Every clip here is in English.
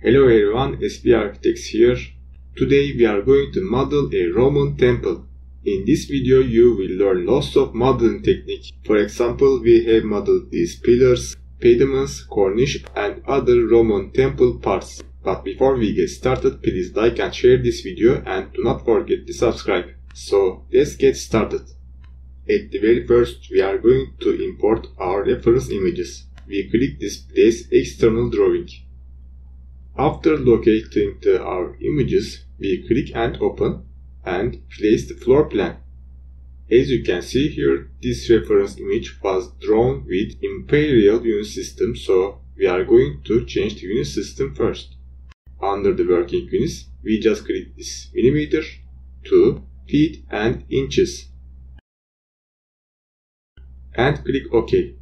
Hello everyone, SB Architects here. Today we are going to model a Roman temple. In this video you will learn lots of modeling technique. For example, we have modeled these pillars, pediments, cornice and other Roman temple parts. But before we get started, please like and share this video and do not forget to subscribe. So let's get started. At the very first we are going to import our reference images. We click this Place External Drawing. After locating our images, we click and open and place the floor plan. As you can see here, this reference image was drawn with Imperial unit system, so we are going to change the unit system first. Under the working units, we just click this millimeter, to feet and inches and click OK.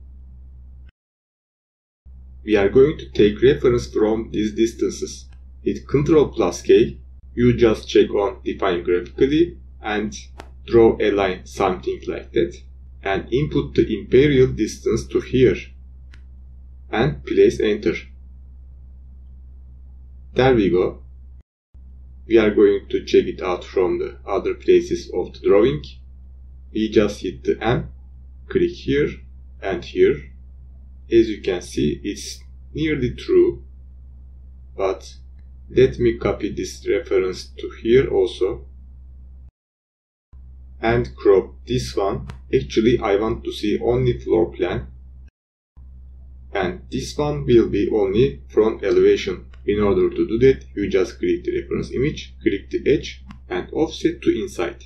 We are going to take reference from these distances. Hit Ctrl+K, you just check on Define Graphically and draw a line something like that and input the imperial distance to here and place Enter. There we go. We are going to check it out from the other places of the drawing. We just hit the M, click here and here. As you can see, it's nearly true, but let me copy this reference to here also and crop this one. Actually, I want to see only floor plan, and this one will be only from elevation. In order to do that, you just click the reference image, click the edge and offset to inside.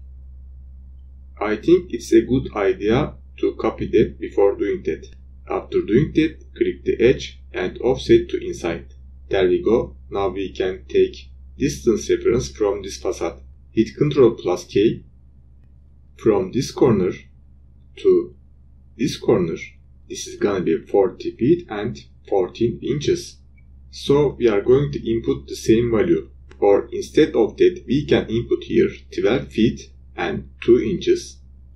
I think it's a good idea to copy that before doing that. After doing that, click the edge and offset to inside. There we go. Now we can take distance reference from this facade. Hit Ctrl+K. From this corner to this corner, this is gonna be 40 feet and 14 inches. So we are going to input the same value. Or instead of that, we can input here 12 feet and 2 inches.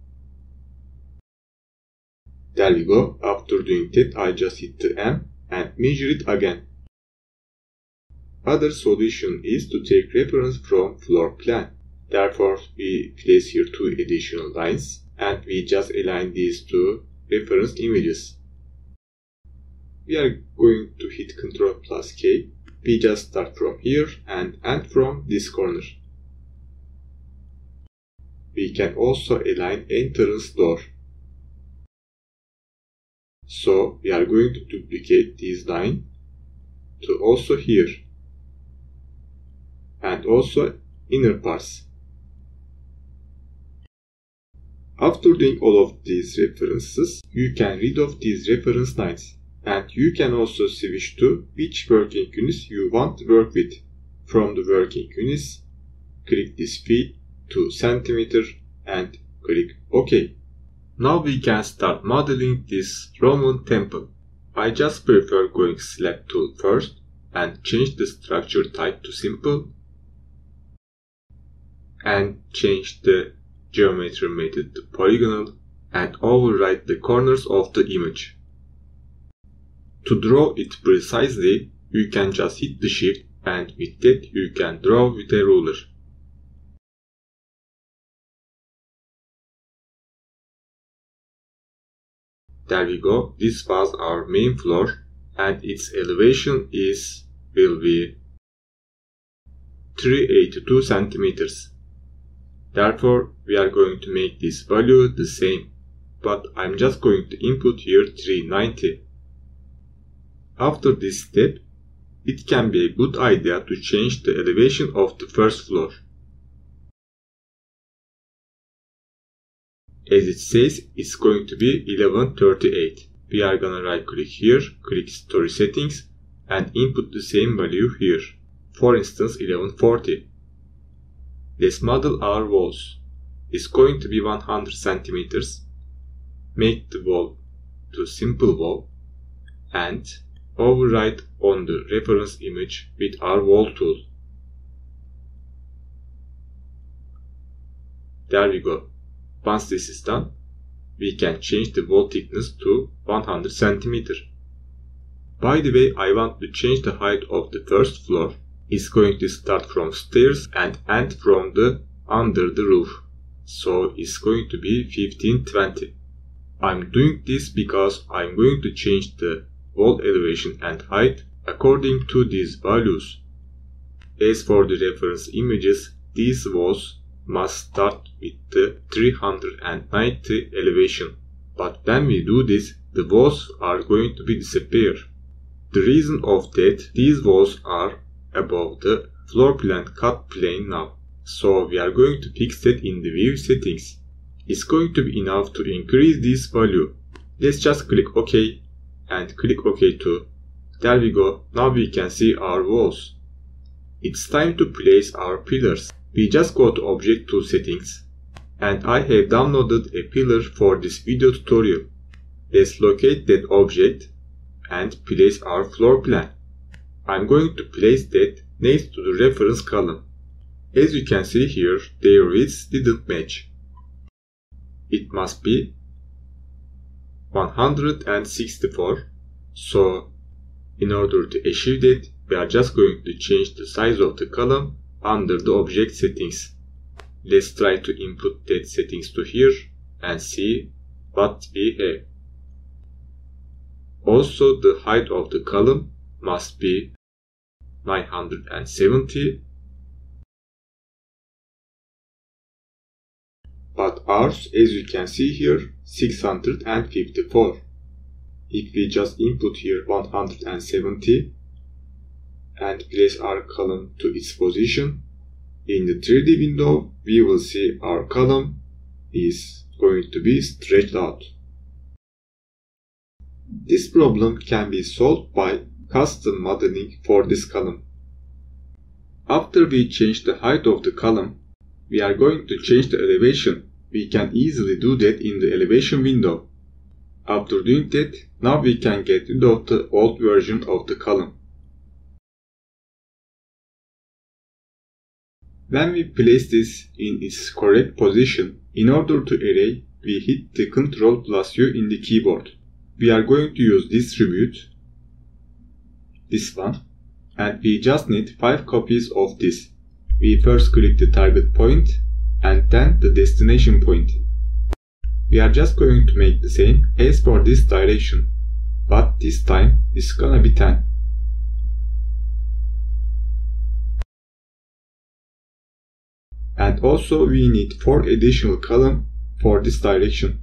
There we go. After doing that, I just hit the M and measure it again. Other solution is to take reference from floor plan. Therefore, we place here 2 additional lines and we just align these 2 reference images. We are going to hit Ctrl+K. We just start from here and end from this corner. We can also align entrance door. So we are going to duplicate this line to also here and also inner parts. After doing all of these references, you can read off these reference lines and you can also switch to which working units you want to work with. From the working units, click this feet to centimeter and click OK. Now we can start modeling this Roman temple. I just prefer going select tool first and change the structure type to simple and change the geometry method to polygonal and override the corners of the image. To draw it precisely, you can just hit the shift and with that you can draw with a ruler. There we go. This was our main floor and its elevation will be 382 centimeters. Therefore, we are going to make this value the same, but I'm just going to input here 390. After this step, it can be a good idea to change the elevation of the first floor. As it says, it's going to be 1138. We are gonna right click here, click Story Settings and input the same value here. For instance, 1140. Let's model our walls. It's going to be 100 centimeters. Make the wall to simple wall and override on the reference image with our wall tool. There we go. Once this is done, we can change the wall thickness to 100 cm. By the way, I want to change the height of the first floor. It's going to start from stairs and end from the under the roof. So it's going to be 1520. I'm doing this because I'm going to change the wall elevation and height according to these values. As for the reference images, these walls must start with the 390 elevation. But when we do this, the walls are going to be disappear. The reason of that, these walls are above the floor plan cut plane now. So we are going to fix that in the view settings. It's going to be enough to increase this value. Let's just click OK and click OK too. There we go. Now we can see our walls. It's time to place our pillars. We just go to Object Tool Settings. And I have downloaded a pillar for this video tutorial. Let's locate that object and place our floor plan. I'm going to place that next to the reference column. As you can see here, their widths didn't match. It must be 164. So in order to achieve that, we are just going to change the size of the column under the object settings. Let's try to input that settings to here and see what we have. Also, the height of the column must be 970. But ours, as you can see here, 654. If we just input here 170 and place our column to its position, in the 3D window we will see our column is going to be stretched out. This problem can be solved by custom modeling for this column. After we change the height of the column, we are going to change the elevation. We can easily do that in the elevation window. After doing that, now we can get rid of the old version of the column. When we place this in its correct position, in order to array, we hit the Ctrl+U in the keyboard. We are going to use distribute, this one, and we just need 5 copies of this. We first click the target point and then the destination point. We are just going to make the same as for this direction, but this time it's gonna be 10. And also we need 4 additional columns for this direction.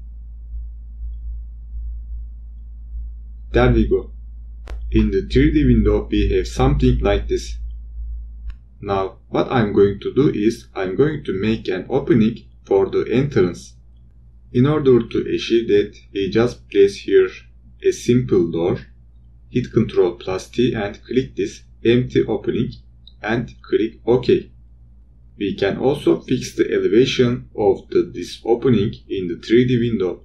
There we go. In the 3D window we have something like this. Now what I'm going to do is I'm going to make an opening for the entrance. In order to achieve that, we just place here a simple door, hit Ctrl+T and click this empty opening and click OK. We can also fix the elevation of this opening in the 3D window.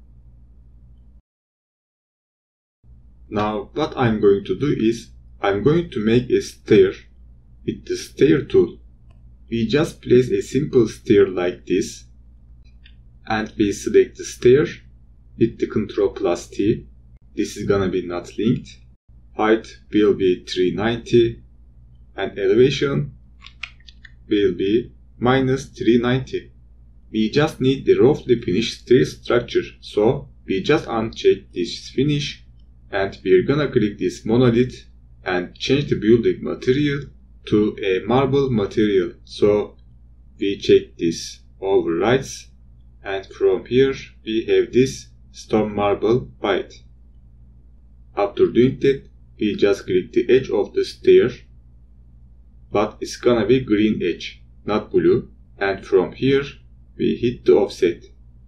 Now what I'm going to do is I'm going to make a stair with the stair tool. We just place a simple stair like this and we select the stair, hit the Ctrl+T. This is gonna be not linked. Height will be 390 and elevation will be -390. We just need the roughly finished stair structure, so we just uncheck this finish and we're gonna click this monolith and change the building material to a marble material. So we check this overrides and from here we have this stone marble white. After doing that, we just click the edge of the stair, but it's gonna be green edge, not blue, and from here we hit the offset.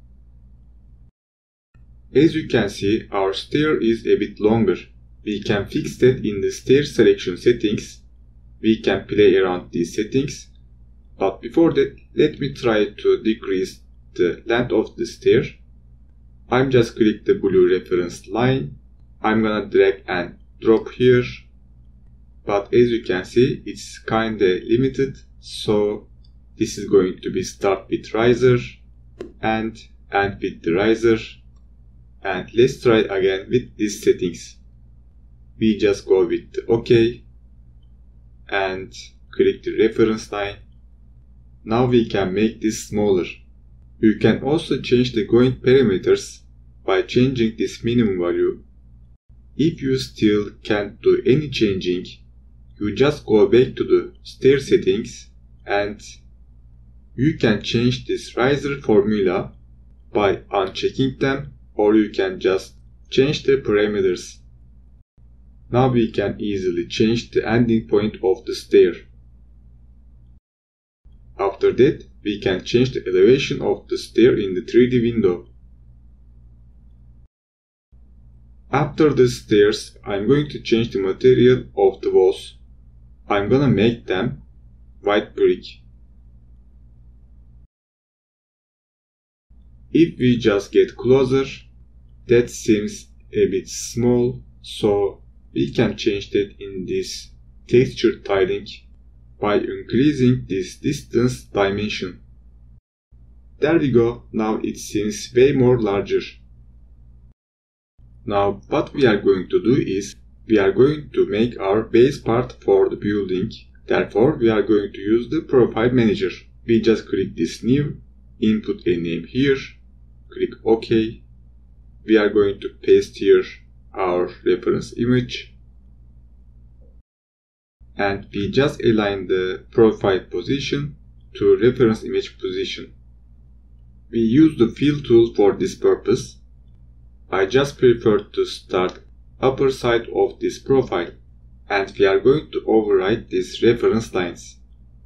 As you can see, our stair is a bit longer. We can fix that in the stair selection settings. We can play around these settings, but before that let me try to decrease the length of the stair. I'm just click the blue reference line. I'm gonna drag and drop here, but as you can see it's kinda limited, so this is going to be start with riser and end with the riser, and let's try again with these settings. we just go with the OK and click the reference line. Now we can make this smaller. You can also change the going parameters by changing this minimum value. If you still can't do any changing, you just go back to the stair settings and you can change this riser formula by unchecking them, or you can just change the parameters. Now we can easily change the ending point of the stair. After that, we can change the elevation of the stair in the 3D window. After the stairs, I'm going to change the material of the walls. I'm gonna make them white brick. If we just get closer, that seems a bit small, so we can change that in this texture tiling by increasing this distance dimension. There we go, now it seems way more larger. Now what we are going to do is, we are going to make our base part for the building. Therefore, we are going to use the profile manager. We just click this new, input a name here, click OK. We are going to paste here our reference image. And we just align the profile position to reference image position. We use the fill tool for this purpose. I just prefer to start upper side of this profile, and we are going to override these reference lines.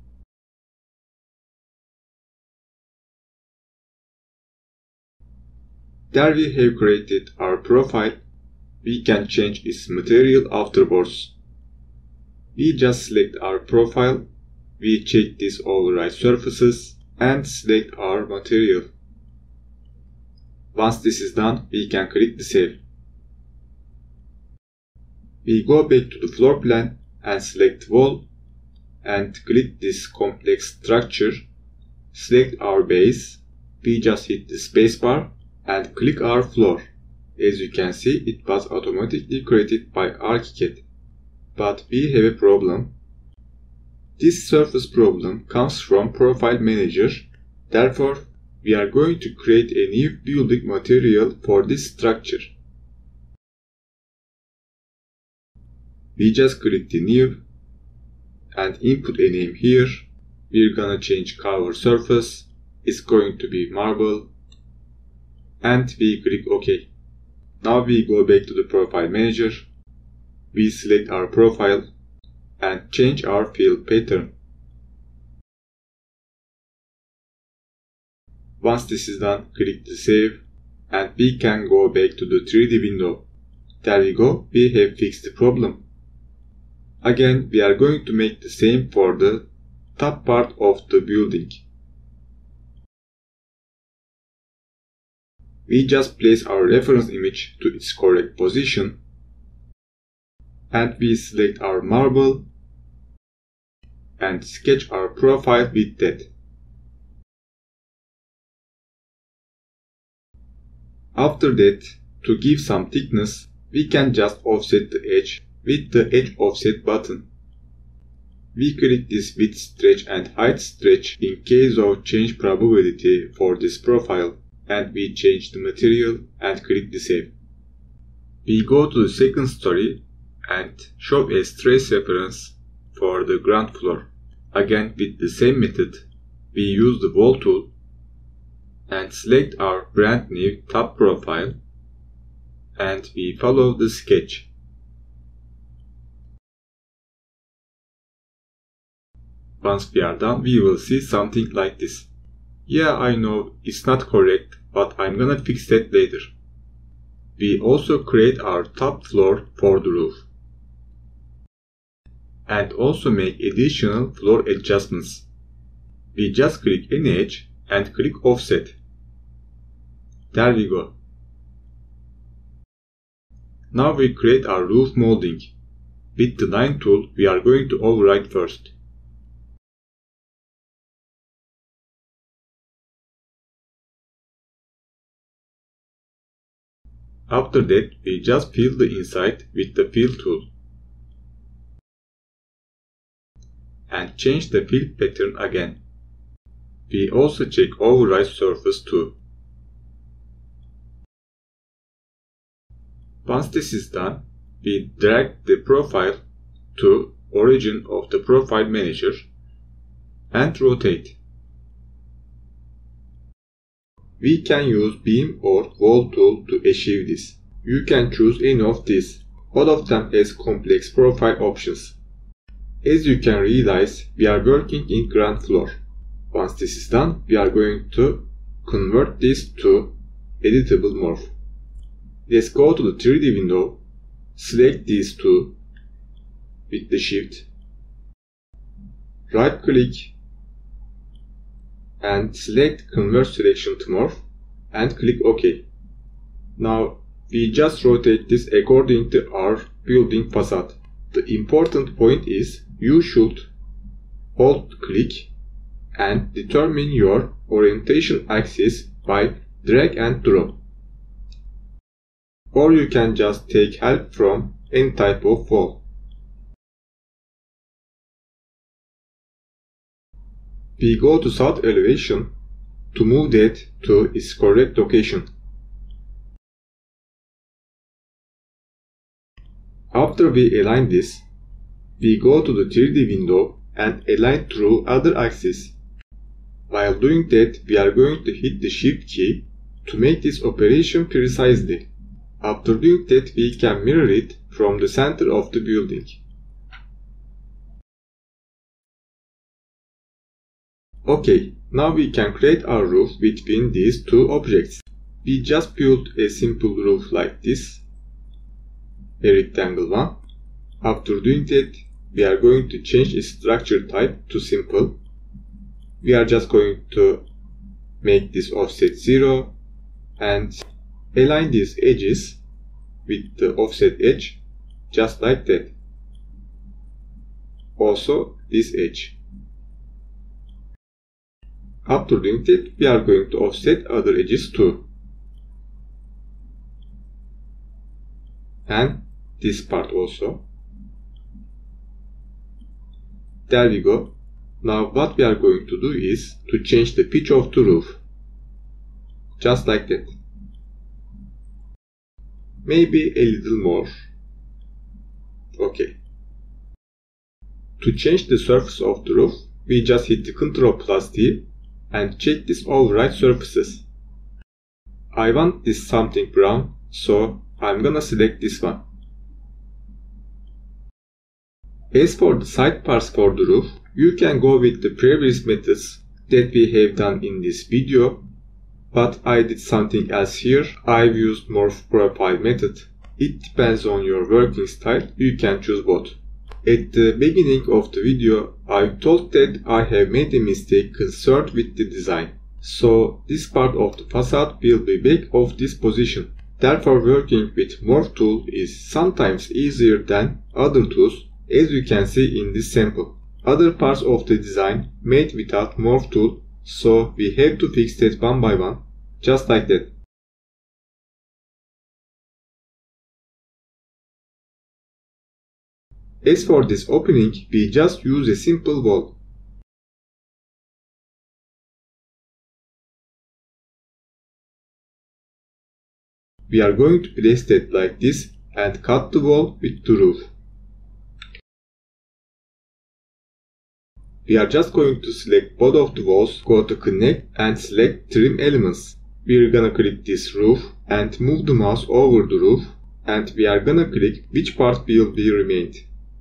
There we have created our profile. We can change its material afterwards. We just select our profile, we check these override surfaces and select our material. Once this is done, we can click the save. We go back to the floor plan and select wall and click this complex structure. Select our base. We just hit the spacebar and click our floor. As you can see, it was automatically created by ArchiCAD. But we have a problem. This surface problem comes from Profile Manager. Therefore, we are going to create a new building material for this structure. We just click the new and input a name here. We're gonna change cover surface. It's going to be marble. And we click OK. Now we go back to the Profile Manager. We select our profile and change our fill pattern. Once this is done, click the save and we can go back to the 3D window. There we go, we have fixed the problem. Again, we are going to make the same for the top part of the building. We just place our reference image to its correct position and we select our marble and sketch our profile with that. After that, to give some thickness, we can just offset the edge with the edge offset button. We click this width stretch and height stretch in case of change probability for this profile, and we change the material and click the save. We go to the second story and show a trace reference for the ground floor. Again, with the same method, we use the wall tool and select our brand new top profile and we follow the sketch. Once we are done, we will see something like this. Yeah, I know it's not correct, but I'm gonna fix that later. We also create our top floor for the roof and also make additional floor adjustments. We just click any edge and click offset. There we go. Now we create our roof molding. With the line tool, we are going to override first. After that, we just fill the inside with the fill tool and change the fill pattern again. We also check override surface too. Once this is done, we drag the profile to origin of the profile manager and rotate. We can use beam or wall tool to achieve this. You can choose any of these. All of them has complex profile options. As you can realize, we are working in ground floor. Once this is done, we are going to convert this to editable morph. Let's go to the 3D window, select these two with the shift, right click and select convert selection to morph and click OK. Now we just rotate this according to our building facade. The important point is you should hold click and determine your orientation axis by drag and drop. Or you can just take help from any type of wall. We go to south elevation to move that to its correct location. After we align this, we go to the 3D window and align through other axis. While doing that, we are going to hit the Shift key to make this operation precisely. After doing that, we can mirror it from the center of the building. Okay, now we can create our roof between these two objects. We just built a simple roof like this, a rectangle one. After doing that, we are going to change its structure type to simple. We are just going to make this offset 0 and align these edges with the offset edge just like that. Also this edge. After doing that, we are going to offset other edges too. And this part also. There we go. Now what we are going to do is to change the pitch of the roof. Just like that. Maybe a little more. Okay. To change the surface of the roof, we just hit the Ctrl+T and check this override surfaces. I want this something brown, so I'm gonna select this one. As for the side parts for the roof, you can go with the previous methods that we have done in this video, but I did something else here. I've used morph profile method. It depends on your working style, you can choose both. At the beginning of the video, I told that I have made a mistake concerned with the design. So this part of the facade will be back of this position. Therefore working with morph tool is sometimes easier than other tools, as you can see in this sample. Other parts of the design made without morph tool, so we have to fix that one by one, just like that. As for this opening, we just use a simple wall. We are going to place that like this and cut the wall with the roof. We are just going to select both of the walls, go to connect and select trim elements. We are gonna click this roof and move the mouse over the roof, and we are gonna click which part will be remained.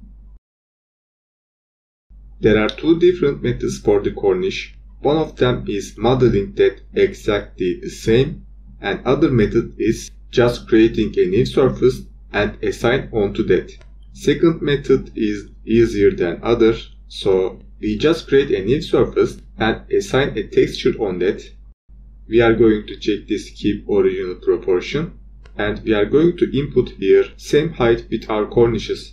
There are two different methods for the cornice. One of them is modeling that exactly the same, and other method is just creating a new surface and assign onto that. Second method is easier than other, so we just create a new surface and assign a texture on that. We are going to check this keep original proportion, and we are going to input here same height with our cornices.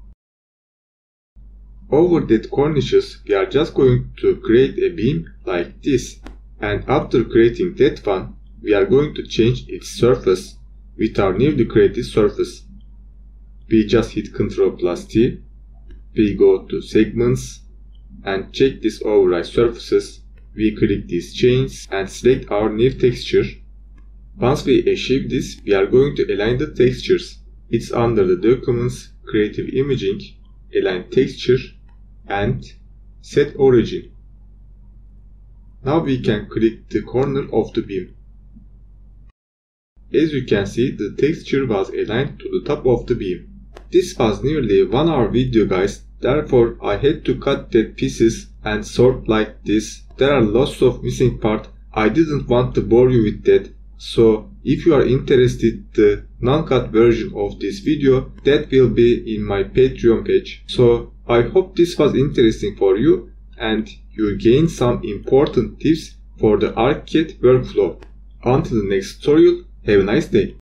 Over that cornices, we are just going to create a beam like this, and after creating that one, we are going to change its surface with our newly created surface. We just hit Ctrl+T, we go to Segments and check this override surfaces. We click these chains and select our new texture. Once we achieve this, we are going to align the textures. It's under the Documents, Creative Imaging, Align Texture and Set Origin. Now we can click the corner of the beam. As you can see, the texture was aligned to the top of the beam. This was nearly 1 hour video, guys, therefore I had to cut that pieces and sort like this. There are lots of missing parts. I didn't want to bore you with that, so if you are interested the non-cut version of this video, that will be in my Patreon page. So I hope this was interesting for you and you gained some important tips for the ArchiCAD workflow. Until the next tutorial, have a nice day.